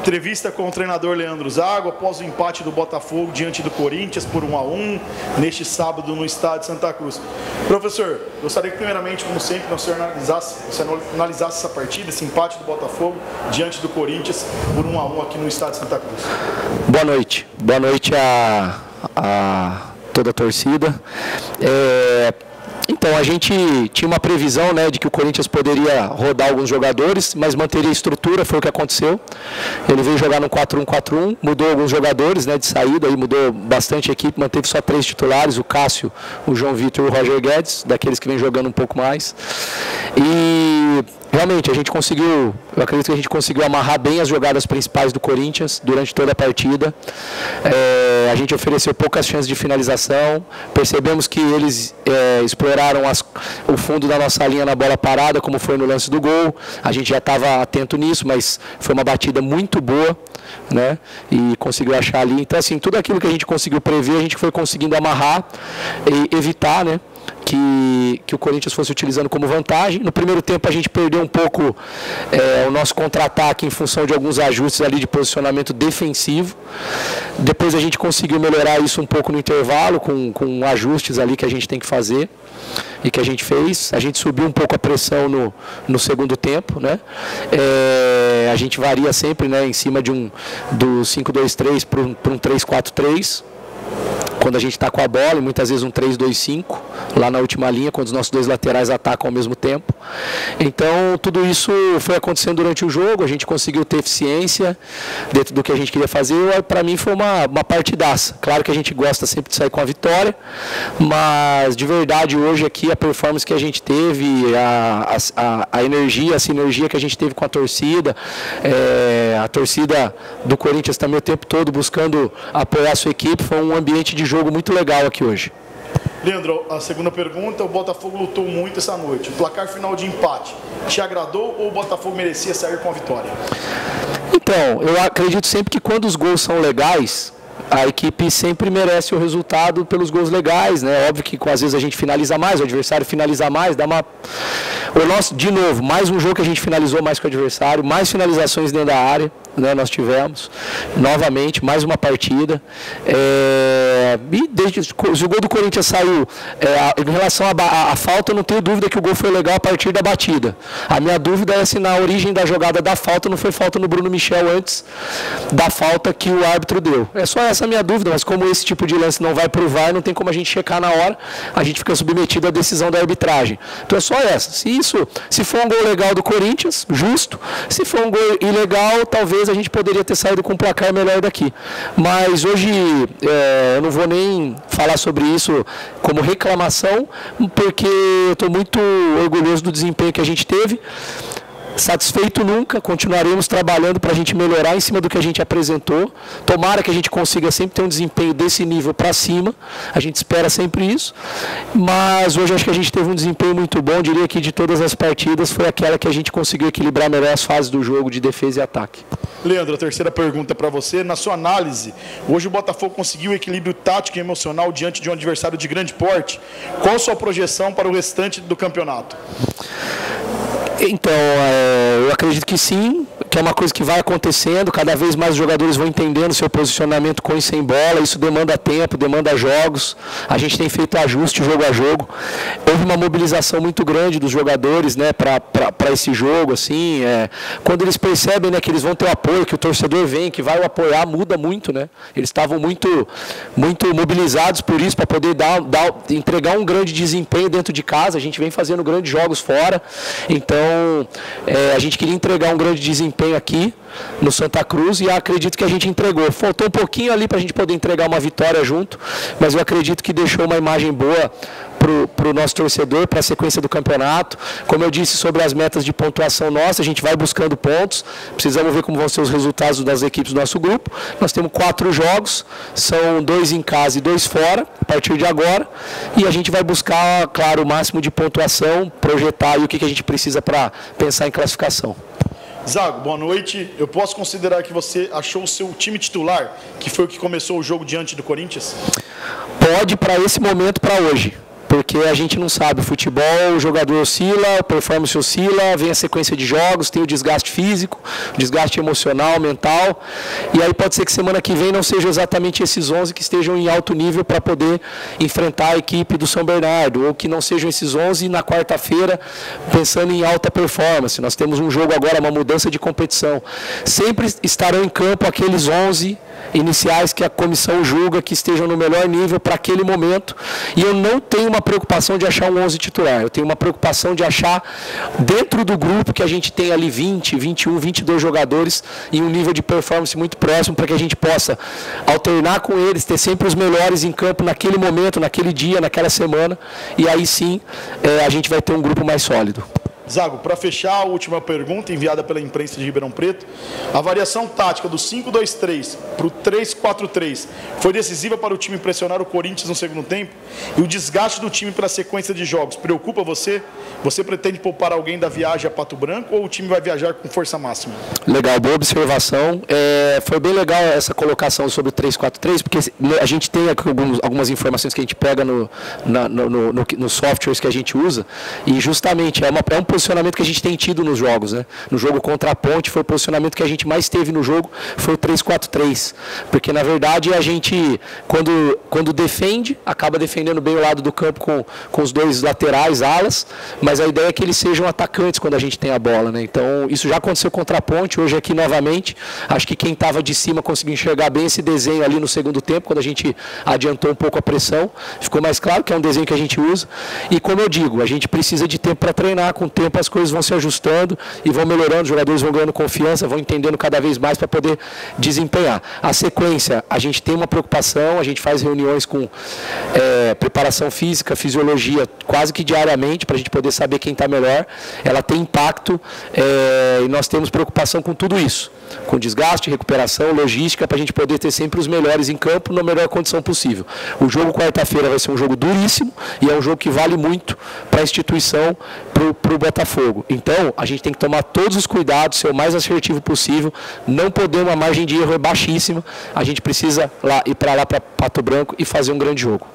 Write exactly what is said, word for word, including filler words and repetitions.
Entrevista com o treinador Leandro Zago após o empate do Botafogo diante do Corinthians por um a um neste sábado no estádio Santa Cruz. Professor, gostaria que primeiramente, como sempre, o senhor analisasse, você analisasse essa partida, esse empate do Botafogo diante do Corinthians por um a um aqui no estádio Santa Cruz. Boa noite. Boa noite a, a toda a torcida. É... Então, a gente tinha uma previsão, né, de que o Corinthians poderia rodar alguns jogadores, mas manteria a estrutura, foi o que aconteceu. Ele veio jogar no quatro um quatro um, mudou alguns jogadores, né, de saída, aí mudou bastante a equipe, manteve só três titulares, o Cássio, o João Vitor e o Roger Guedes, daqueles que vem jogando um pouco mais. E realmente a gente conseguiu, eu acredito que a gente conseguiu amarrar bem as jogadas principais do Corinthians durante toda a partida. É, a gente ofereceu poucas chances de finalização, percebemos que eles é, exploraram as, o fundo da nossa linha na bola parada, como foi no lance do gol. A gente já estava atento nisso, mas foi uma batida muito boa, né? E conseguiu achar ali. Então, assim, tudo aquilo que a gente conseguiu prever, a gente foi conseguindo amarrar e evitar, né, que, que o Corinthians fosse utilizando como vantagem. No primeiro tempo a gente perdeu um pouco é, o nosso contra-ataque em função de alguns ajustes ali de posicionamento defensivo. Depois a gente conseguiu melhorar isso um pouco no intervalo, com, com ajustes ali que a gente tem que fazer e que a gente fez. A gente subiu um pouco a pressão no, no segundo tempo, né? É, a gente varia sempre, né, em cima de um, do cinco dois três para um, um três quatro três. Quando a gente está com a bola, e muitas vezes um três dois cinco, lá na última linha, quando os nossos dois laterais atacam ao mesmo tempo. Então, tudo isso foi acontecendo durante o jogo, a gente conseguiu ter eficiência dentro do que a gente queria fazer. Para mim foi uma, uma partidaça. Claro que a gente gosta sempre de sair com a vitória, mas de verdade hoje aqui a performance que a gente teve, a, a, a energia, a sinergia que a gente teve com a torcida, é, a torcida do Corinthians também o tempo todo buscando apoiar a sua equipe, foi um ambiente de jogo muito legal aqui hoje. Leandro, a segunda pergunta, o Botafogo lutou muito essa noite. O placar final de empate te agradou ou o Botafogo merecia sair com a vitória? Então, eu acredito sempre que quando os gols são legais, a equipe sempre merece o resultado pelos gols legais, né? Óbvio que às vezes a gente finaliza mais, o adversário finaliza mais, dá uma... O nosso, de novo, mais um jogo que a gente finalizou mais que o adversário, mais finalizações dentro da área, né, nós tivemos, novamente, mais uma partida. É, e desde o gol do Corinthians saiu, é, em relação à falta, eu não tenho dúvida que o gol foi legal a partir da batida. A minha dúvida é se na origem da jogada da falta não foi falta no Bruno Michel antes da falta que o árbitro deu. É só essa a minha dúvida, mas como esse tipo de lance não vai pro V A R, não tem como a gente checar na hora, a gente fica submetido à decisão da arbitragem. Então é só essa. Se isso, se for um gol legal do Corinthians, justo. Se for um gol ilegal, talvez a gente poderia ter saído com um placar melhor daqui. Mas hoje é, eu não vou nem falar sobre isso como reclamação, porque eu estou muito orgulhoso do desempenho que a gente teve. Satisfeito nunca, continuaremos trabalhando para a gente melhorar em cima do que a gente apresentou. Tomara que a gente consiga sempre ter um desempenho desse nível para cima, a gente espera sempre isso, mas hoje acho que a gente teve um desempenho muito bom. Diria que de todas as partidas foi aquela que a gente conseguiu equilibrar melhor as fases do jogo de defesa e ataque. Leandro, a terceira pergunta para você. Na sua análise, hoje o Botafogo conseguiu equilíbrio tático e emocional diante de um adversário de grande porte. Qual a sua projeção para o restante do campeonato? Então, é, eu acredito que sim, que é uma coisa que vai acontecendo, cada vez mais os jogadores vão entendendo seu posicionamento com e sem bola, isso demanda tempo, demanda jogos, a gente tem feito ajuste jogo a jogo. Houve uma mobilização muito grande dos jogadores, né, para esse jogo, assim, é, quando eles percebem, né, que eles vão ter o apoio, que o torcedor vem, que vai o apoiar, muda muito, né, eles estavam muito, muito mobilizados por isso, para poder dar, dar, entregar um grande desempenho dentro de casa. A gente vem fazendo grandes jogos fora, então é, a gente queria entregar um grande desempenho aqui no Santa Cruz e acredito que a gente entregou. Faltou um pouquinho ali para a gente poder entregar uma vitória junto, mas eu acredito que deixou uma imagem boa para o nosso torcedor, para a sequência do campeonato. Como eu disse sobre as metas de pontuação nossa, a gente vai buscando pontos, precisamos ver como vão ser os resultados das equipes do nosso grupo. Nós temos quatro jogos, são dois em casa e dois fora, a partir de agora, e a gente vai buscar, claro, o máximo de pontuação, projetar aí o que, que a gente precisa para pensar em classificação. Zago, boa noite. Eu posso considerar que você achou o seu time titular, que foi o que começou o jogo diante do Corinthians? Pode, para esse momento, para hoje. porque a gente não sabe, o futebol, o jogador oscila, a performance oscila, vem a sequência de jogos, tem o desgaste físico, o desgaste emocional, mental, e aí pode ser que semana que vem não sejam exatamente esses onze que estejam em alto nível para poder enfrentar a equipe do São Bernardo, ou que não sejam esses onze na quarta-feira pensando em alta performance. Nós temos um jogo agora, uma mudança de competição. Sempre estarão em campo aqueles onze iniciais que a comissão julga que estejam no melhor nível para aquele momento, e eu não tenho uma preocupação de achar um onze titular, eu tenho uma preocupação de achar dentro do grupo que a gente tem ali vinte, vinte e um, vinte e dois jogadores em um nível de performance muito próximo para que a gente possa alternar com eles, ter sempre os melhores em campo naquele momento, naquele dia, naquela semana, e aí sim é, a gente vai ter um grupo mais sólido. Zago, para fechar, a última pergunta enviada pela imprensa de Ribeirão Preto. A variação tática do cinco dois três para o três quatro três foi decisiva para o time pressionar o Corinthians no segundo tempo? E o desgaste do time pela sequência de jogos preocupa você? Você pretende poupar alguém da viagem a Pato Branco ou o time vai viajar com força máxima? Legal, boa observação. É, foi bem legal essa colocação sobre o três quatro três, porque a gente tem alguns, algumas informações que a gente pega no, na, no, no, no, nos softwares que a gente usa, e justamente é, uma, é um posicionamento que a gente tem tido nos jogos, né? No jogo contra a Ponte, foi o posicionamento que a gente mais teve no jogo, foi o três quatro três, porque na verdade a gente, quando, quando defende, acaba defendendo bem o lado do campo com, com os dois laterais, alas, mas a ideia é que eles sejam atacantes quando a gente tem a bola, né? Então isso já aconteceu contra a Ponte, hoje aqui novamente, acho que quem estava de cima conseguiu enxergar bem esse desenho ali no segundo tempo, quando a gente adiantou um pouco a pressão, ficou mais claro que é um desenho que a gente usa, e como eu digo, a gente precisa de tempo para treinar, com o tempo as coisas vão se ajustando e vão melhorando, os jogadores vão ganhando confiança, vão entendendo cada vez mais para poder desempenhar. A sequência, a gente tem uma preocupação, a gente faz reuniões com é, preparação física, fisiologia, quase que diariamente, para a gente poder saber quem está melhor. Ela tem impacto é, e nós temos preocupação com tudo isso, com desgaste, recuperação, logística, para a gente poder ter sempre os melhores em campo na melhor condição possível. O jogo quarta-feira vai ser um jogo duríssimo e é um jogo que vale muito para a instituição, para o Botafogo. Então, a gente tem que tomar todos os cuidados, ser o mais assertivo possível, não podemos, a margem de erro é baixíssima, a gente precisa lá, ir para lá, para Pato Branco, e fazer um grande jogo.